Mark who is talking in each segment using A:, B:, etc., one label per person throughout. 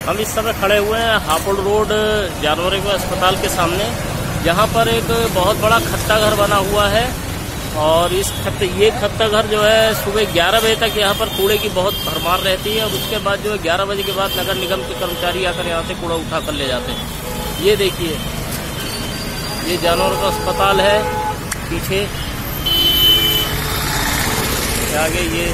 A: हम इस समय खड़े हुए हैं हापुड़ रोड जानवरों के अस्पताल के सामने, जहां पर एक बहुत बड़ा खत्ता घर बना हुआ है। और ये खत्ता घर जो है सुबह 11 बजे तक यहाँ पर कूड़े की बहुत भरमार रहती है, और उसके बाद जो है 11 बजे के बाद नगर निगम के कर्मचारी आकर यहाँ से कूड़ा उठा कर ले जाते हैं। ये देखिए, ये जानवरों का अस्पताल है, पीछे आगे ये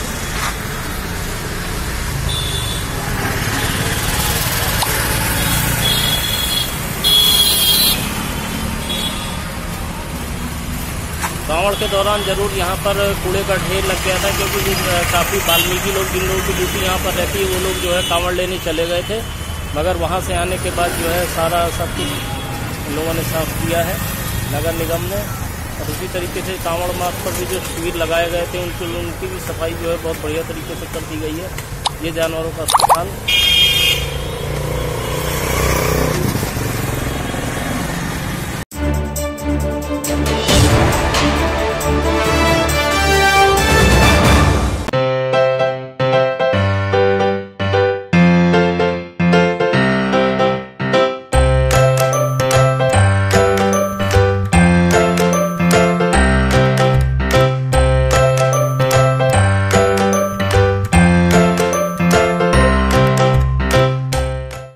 A: कांवड़ के दौरान जरूर यहाँ पर कूड़े का ढेर लग गया था, क्योंकि काफ़ी वाल्मीकि लोग, जिन लोगों की ड्यूटी यहाँ पर रहती है, वो लोग जो है कांवड़ लेने चले गए थे। मगर वहाँ से आने के बाद जो है सब कुछ लोगों ने साफ किया है नगर निगम ने। और उसी तरीके से कांवड़ मार्ग पर भी जो शिविर लगाए गए थे उनकी भी सफाई जो है बहुत बढ़िया तरीके से कर दी गई है। ये जानवरों का अस्पताल